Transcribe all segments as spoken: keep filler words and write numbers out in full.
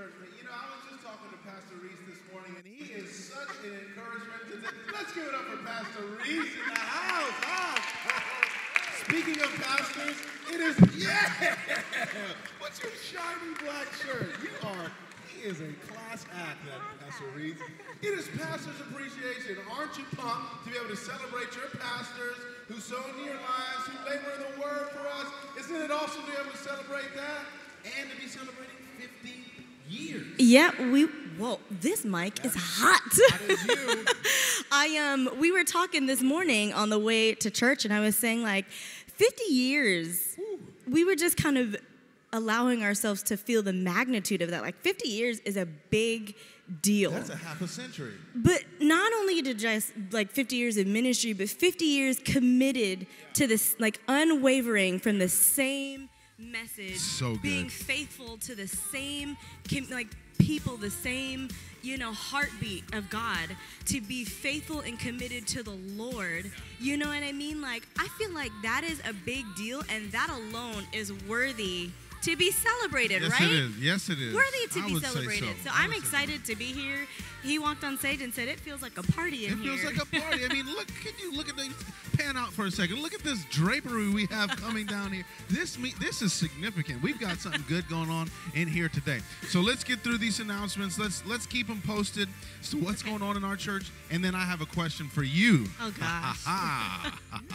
encouragement. You know, I was just talking to Pastor Reese this morning, and he is such an encouragement today. Let's give it up for Pastor Reese in the house. Huh? Speaking of pastors, it is, yeah! What's your shiny black shirt? You are, he is a class act, that Pastor Reese. It is Pastor's Appreciation. Aren't you pumped to be able to celebrate your pastors who sow into your lives, who labor in the Word for us? Isn't it awesome to be able to celebrate that and to be celebrating fifty years? Yeah, we, whoa, this mic That's, is hot. That is you. I, um, we were talking this morning on the way to church, and I was saying, like, fifty years, Ooh. we were just kind of allowing ourselves to feel the magnitude of that. Like, fifty years is a big deal. That's a half a century. But not only to just, like, fifty years of ministry, but fifty years committed to this, like, unwavering from the same message. So good. Being faithful to the same, like, people, the same, you know, heartbeat of God, to be faithful and committed to the Lord. You know what I mean? Like, I feel like that is a big deal, and that alone is worthy to be celebrated, yes, right? Yes, it is. Yes, it is. Worthy to I be celebrated. So, so I'm excited to be here. He walked on stage and said, it feels like a party in it here. It feels like a party. I mean, look, can you look at the, pan out for a second. Look at this drapery we have coming down here. This me, this is significant. We've got something good going on in here today. So let's get through these announcements. Let's let's keep them posted as to what's going on in our church. And then I have a question for you. Oh, gosh.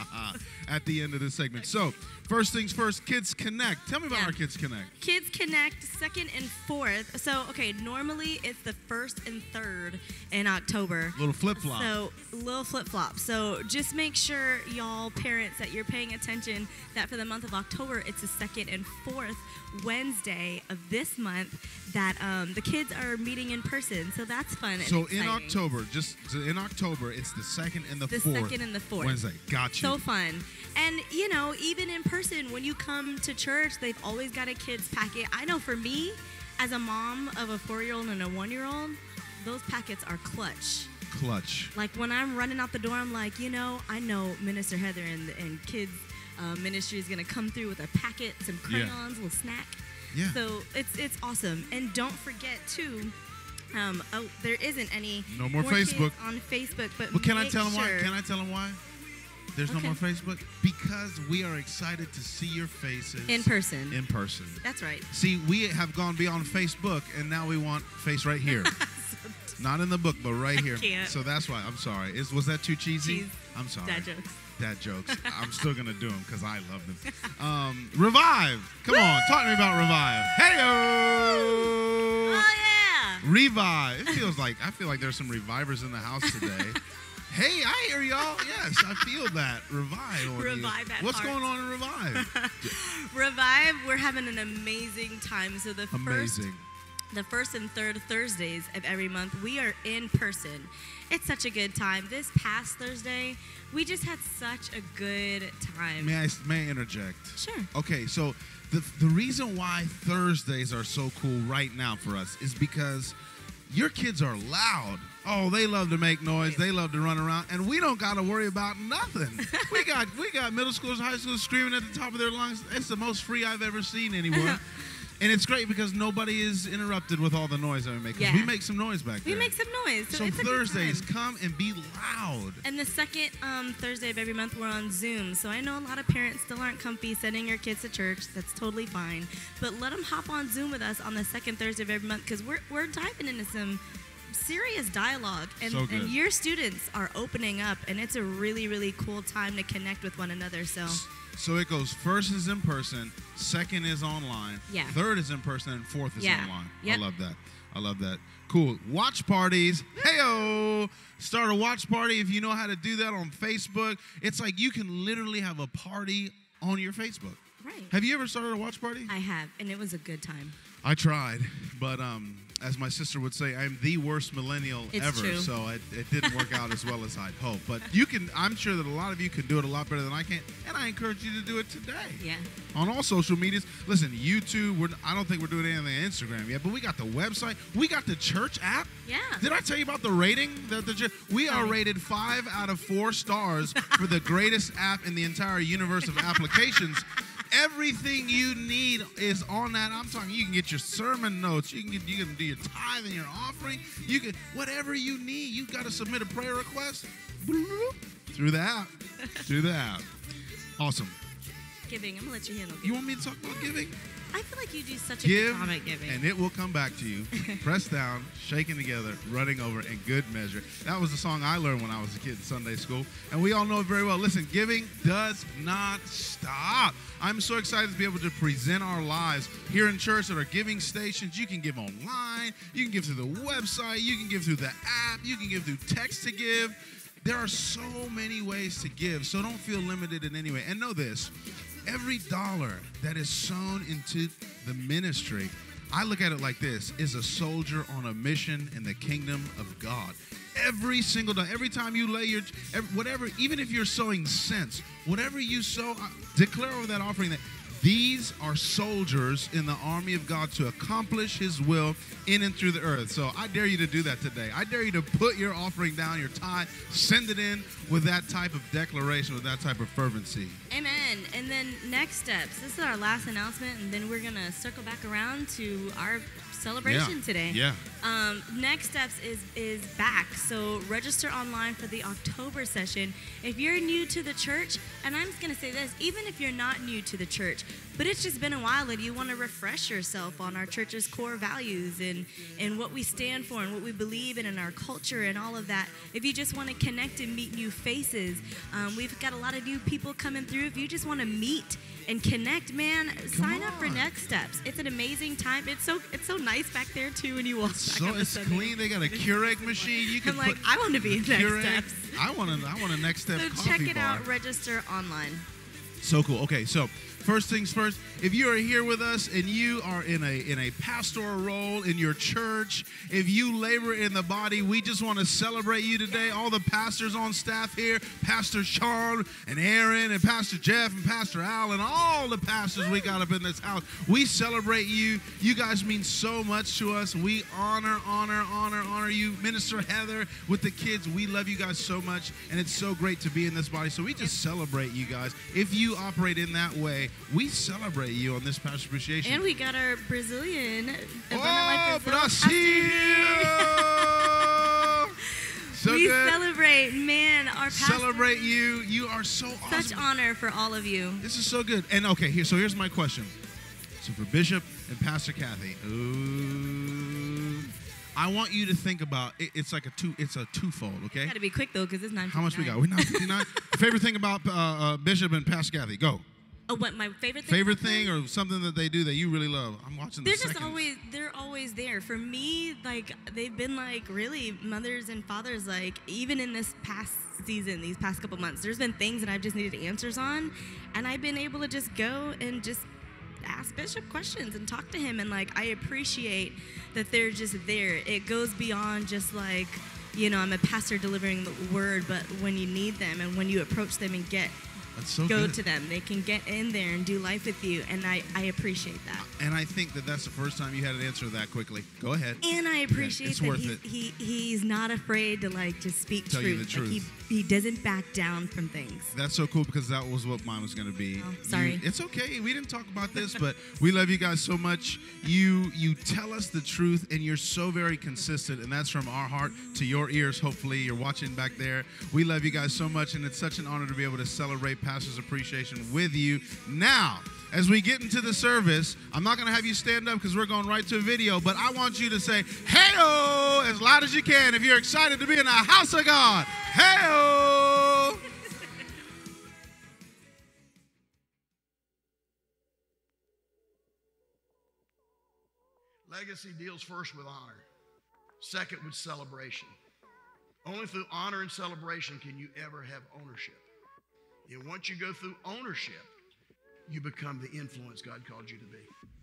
At the end of this segment. So first things first, Kids Connect. Tell me about yeah. our Kids Connect. Kids Connect, second and fourth. So, okay, normally it's the first and third in October. Little flip-flop. So, little flip-flop. So, just make sure, y'all parents, that you're paying attention that for the month of October, it's the second and fourth Wednesday of this month that um, the kids are meeting in person. So, that's fun and So, exciting. in October, just in October, it's the second and the, the fourth. The second and the fourth. Wednesday. Got you. So fun. And, you know, even in person, when you come to church, they've always got a kids packet. I know for me, as a mom of a four-year-old and a one-year-old, those packets are clutch. Clutch. Like, when I'm running out the door, I'm like, you know, I know Minister Heather and, and kids uh, ministry is going to come through with a packet, some crayons, yeah. a little snack. Yeah. So it's it's awesome. And don't forget, too, um, oh, there isn't any no more, more Facebook on Facebook. But well, can I tell sure. them why? Can I tell them why? There's okay. no more Facebook? Because we are excited to see your faces. In person. In person. That's right. See, we have gone beyond Facebook, and now we want face right here. Not in the book, but right here. Can't. So that's why. I'm sorry. Is, was that too cheesy? Cheese. I'm sorry. Dad jokes. Dad jokes. I'm still going to do them because I love them. Um, Revive. Come Woo! on. Talk to me about Revive. Hey-o! Oh, yeah. Revive. It feels like, I feel like there's some revivers in the house today. Hey, I hear y'all. Yes, I feel that. Revive. On Revive you. at What's heart. going on in Revive? Revive, we're having an amazing time. So the amazing. first the first and third Thursdays of every month, we are in person. It's such a good time. This past Thursday, we just had such a good time. May I, may I interject? Sure. Okay, so the the reason why Thursdays are so cool right now for us is because your kids are loud. Oh, they love to make noise. They love to run around, and we don't got to worry about nothing. we got we got middle schoolers, high schoolers screaming at the top of their lungs. It's the most free I've ever seen anyone. And it's great because nobody is interrupted with all the noise that we make. Yeah. We make some noise back we there. We make some noise. So, so it's Thursdays, a good time. come and be loud. And the second um, Thursday of every month, we're on Zoom. So I know a lot of parents still aren't comfy sending your kids to church. That's totally fine. But let them hop on Zoom with us on the second Thursday of every month because we're, we're diving into some serious dialogue. And, so good. and your students are opening up, and it's a really, really cool time to connect with one another. So... So it goes, first is in person, second is online, yeah. third is in person, and fourth is yeah. online. Yep. I love that. I love that. Cool. Watch parties. Hey-o! Start a watch party if you know how to do that on Facebook. It's like you can literally have a party on your Facebook. Right. Have you ever started a watch party? I have, and it was a good time. I tried, but um, as my sister would say, I'm the worst millennial it's ever, true. so it, it didn't work out as well as I'd hoped. But you can, I'm sure that a lot of you can do it a lot better than I can, and I encourage you to do it today. Yeah. On all social medias. Listen, YouTube, we're, I don't think we're doing anything on Instagram yet, but we got the website. We got the church app. Yeah. Did I tell you about the rating? That the We are rated five out of four stars for the greatest app in the entire universe of applications. Everything you need is on that. I'm talking, you can get your sermon notes. You can get, you can do your tithe and your offering. You can, whatever you need. You got to submit a prayer request through the app. Through the app. Awesome. Giving. I'm going to let you handle it. You want me to talk about giving? I feel like you do such a Give, good job at giving. and it will come back to you. Pressed down, shaken together, running over in good measure. That was the song I learned when I was a kid in Sunday school, and we all know it very well. Listen, giving does not stop. I'm so excited to be able to present our lives here in church at our giving stations. You can give online. You can give through the website. You can give through the app. You can give through text to give. There are so many ways to give, so don't feel limited in any way. And know this. Every dollar that is sown into the ministry, I look at it like this, is a soldier on a mission in the kingdom of God. Every single dollar, every time you lay your, whatever, even if you're sowing cents, whatever you sow, declare over that offering that these are soldiers in the army of God to accomplish his will in and through the earth. So I dare you to do that today. I dare you to put your offering down, your tithe, send it in with that type of declaration, with that type of fervency. Amen. And then next steps. This is our last announcement, and then we're going to circle back around to our celebration yeah. today. Yeah. Um, next steps is is back. So register online for the October session. If you're new to the church, and I'm just going to say this, even if you're not new to the church, but it's just been a while and you want to refresh yourself on our church's core values and, and what we stand for and what we believe in and our culture and all of that. If you just want to connect and meet new faces, um, we've got a lot of new people coming through. If you just want to meet and connect, man, Come sign on. up for Next Steps. It's an amazing time. It's so it's so nice back there too when you walk back So up the it's Sunday. clean. They got a Keurig machine. You can I'm like, put I want to be in Next Keurig. Steps. I want to. I want a Next Step So coffee check it bar. out. Register online. So cool. Okay, so first things first, if you are here with us and you are in a in a pastoral role in your church, if you labor in the body, we just want to celebrate you today. All the pastors on staff here, Pastor Sean and Aaron and Pastor Jeff and Pastor Al and all the pastors we got up in this house, we celebrate you. You guys mean so much to us. We honor, honor, honor, honor you. Minister Heather with the kids, we love you guys so much, and it's so great to be in this body. So we just celebrate you guys. If you operate in that way, we celebrate you on this Pastor Appreciation. And we got our Brazilian. Oh, Abundant Life Brasil! So we good. celebrate, man, our pastor. Celebrate you. You are so awesome. Such honor for all of you. This is so good. And okay, here. So here's my question. So for Bishop and Pastor Kathy, ooh, I want you to think about it. It's like a two. It's a twofold. Okay. Got to be quick though, because it's nine. How much we got? We're nine fifty-nine. Favorite thing about uh, uh, Bishop and Pastor Kathy? Go. Oh, what my favorite thing? Favorite thing or something that they do that you really love? I'm watching the They're just seconds. always they're always there for me. Like they've been like really mothers and fathers. Like even in this past season, these past couple months, there's been things that I've just needed answers on, and I've been able to just go and just ask Bishop questions and talk to him. And like I appreciate that they're just there. It goes beyond just like, you know, I'm a pastor delivering the word, but when you need them and when you approach them and get That's so go good. to them, they can get in there and do life with you, and I, I appreciate that. And I think that that's the first time you had an answer that quickly. Go ahead. And I appreciate It's that worth he's, it. he he's not afraid to like just speak Tell truth. you the truth. Like he he doesn't back down from things. That's so cool because that was what mine was going to be. Oh, sorry. You- it's okay. We didn't talk about this, but we love you guys so much. You you tell us the truth, and you're so very consistent, and that's from our heart to your ears. Hopefully, you're watching back there. We love you guys so much, and it's such an honor to be able to celebrate Pastor's Appreciation with you. Now, as we get into the service, I'm not going to have you stand up because we're going right to a video, but I want you to say, hey-oh, as loud as you can if you're excited to be in the house of God. Hey-oh. Legacy deals first with honor, second with celebration. Only through honor and celebration can you ever have ownership. And once you go through ownership, you become the influence God called you to be.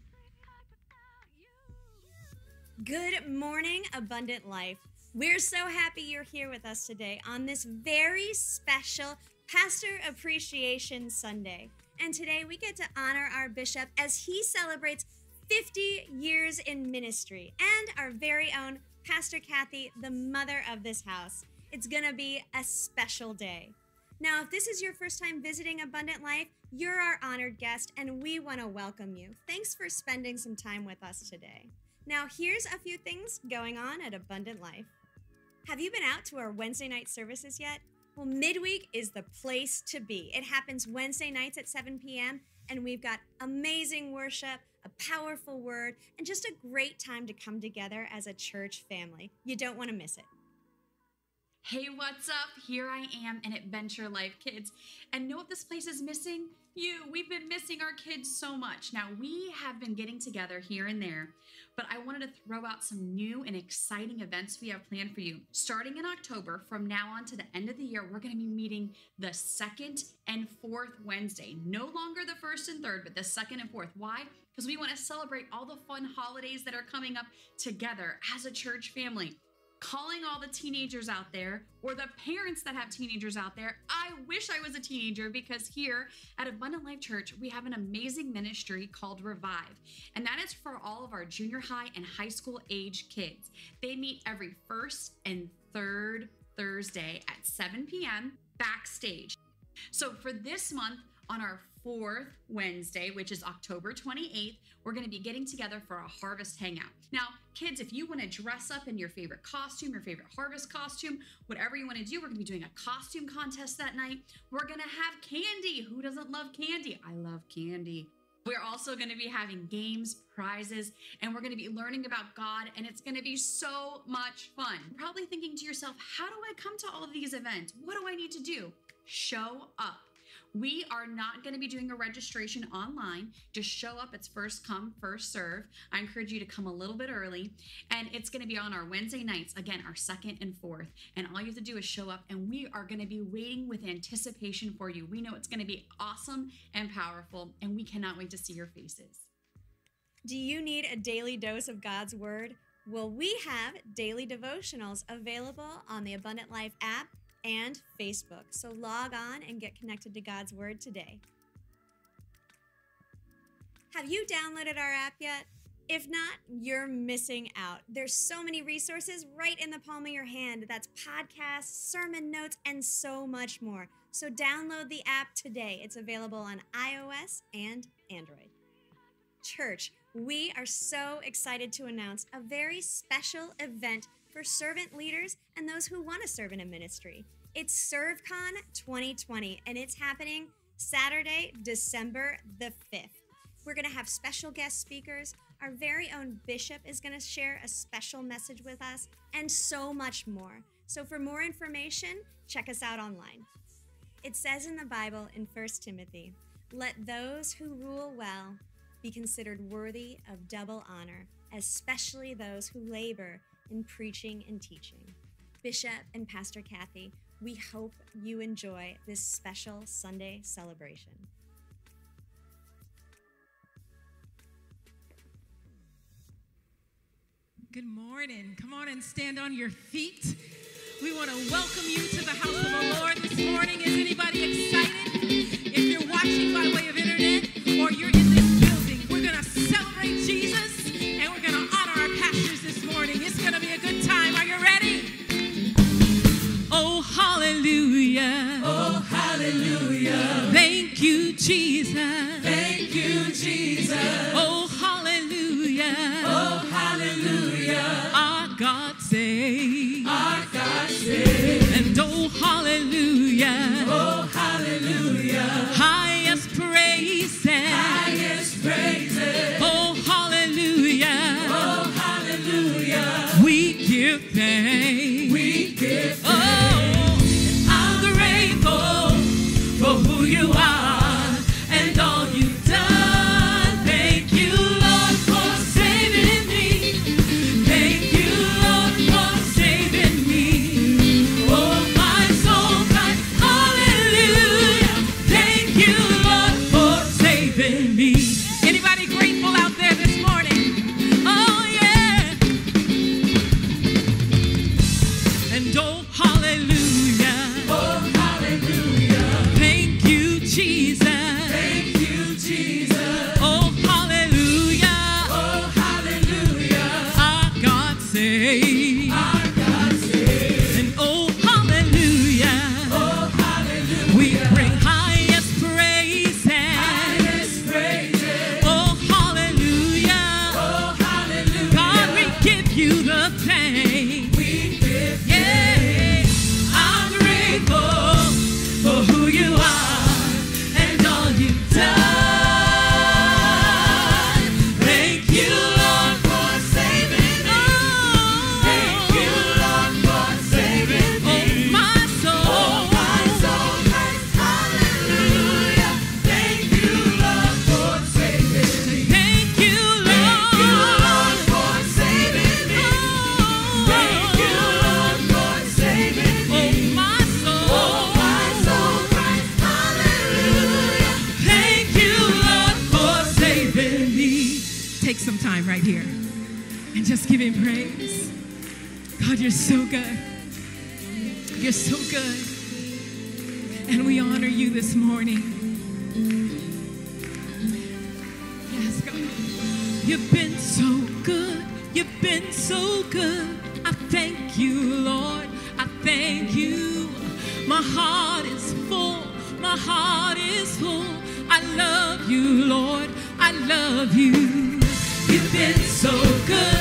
Good morning, Abundant Life. We're so happy you're here with us today on this very special Pastor Appreciation Sunday. And today we get to honor our bishop as he celebrates fifty years in ministry, and our very own Pastor Kathy, the mother of this house. It's gonna be a special day. Now, if this is your first time visiting Abundant Life, you're our honored guest, and we want to welcome you. Thanks for spending some time with us today. Now, here's a few things going on at Abundant Life. Have you been out to our Wednesday night services yet? Well, midweek is the place to be. It happens Wednesday nights at seven p.m., and we've got amazing worship, a powerful word, and just a great time to come together as a church family. You don't want to miss it. Hey, what's up? Here I am in Adventure Life Kids. And know what this place is missing? You. We've been missing our kids so much. Now, we have been getting together here and there, but I wanted to throw out some new and exciting events we have planned for you. Starting in October, from now on to the end of the year, we're going to be meeting the second and fourth Wednesday. No longer the first and third, but the second and fourth. Why? Because we want to celebrate all the fun holidays that are coming up together as a church family. Calling all the teenagers out there, or the parents that have teenagers out there, I wish I was a teenager, because here at Abundant Life Church, we have an amazing ministry called Revive. And that is for all of our junior high and high school age kids. They meet every first and third Thursday at seven p.m. backstage. So for this month, on our fourth Wednesday, which is October twenty-eighth, we're going to be getting together for a harvest hangout. Now, kids, if you want to dress up in your favorite costume, your favorite harvest costume, whatever you want to do, we're going to be doing a costume contest that night. We're going to have candy. Who doesn't love candy? I love candy. We're also going to be having games, prizes, and we're going to be learning about God, and it's going to be so much fun. You're probably thinking to yourself, how do I come to all of these events? What do I need to do? Show up. We are not going to be doing a registration online. Just show up. It's first come, first serve. I encourage you to come a little bit early. And it's going to be on our Wednesday nights, again, our second and fourth. And all you have to do is show up, and we are going to be waiting with anticipation for you. We know it's going to be awesome and powerful, and we cannot wait to see your faces. Do you need a daily dose of God's Word? Well, we have daily devotionals available on the Abundant Life app and Facebook. So log on and get connected to God's Word today. Have you downloaded our app yet? If not, you're missing out. There's so many resources right in the palm of your hand. That's podcasts, sermon notes, and so much more. So download the app today. It's available on iOS and Android. Church, we are so excited to announce a very special event for servant leaders and those who want to serve in a ministry. It's ServeCon twenty twenty, and it's happening Saturday, December the fifth. We're going to have special guest speakers. Our very own bishop is going to share a special message with us, and so much more. So for more information, check us out online. It says in the Bible in First Timothy, "Let those who rule well be considered worthy of double honor, especially those who labor in preaching and teaching." Bishop and Pastor Kathy, we hope you enjoy this special Sunday celebration. Good morning. Come on and stand on your feet. We want to welcome you to the house of the Lord this morning. Is anybody excited? If you're watching by way of internet or you're in this building, we're going to celebrate Jesus and we're going to honor our pastors this morning. It's going to be a good time. Are you ready? Oh, hallelujah. Oh, hallelujah. Thank you, Jesus. Thank you, Jesus. Oh, hallelujah. Oh, hallelujah. Our God say. Our God say. And oh, hallelujah. Oh, hallelujah. Highest praises. Highest praises. Oh, hallelujah. Oh, hallelujah. We give thanks. We give thanks. Oh, I'm grateful for who you are and all you've done. Thank you, Lord, for saving me. Thank you, Lord, for saving me. Oh, my soul cries, hallelujah. Thank you, Lord, for saving me. Anybody grateful out there this morning? Oh, yeah. And oh, hallelujah. Oh, hallelujah. Thank you, Jesus. Thank you, Jesus. Oh, hallelujah. Oh, hallelujah. Our God say. Our God say. And oh, hallelujah. Oh, hallelujah. time right here and just give him praise. God, you're so good. You're so good. And we honor you this morning. Yes, God. You've been so good. You've been so good. I thank you, Lord. I thank you. My heart is full. My heart is full. I love you, Lord. I love you. You've been so good.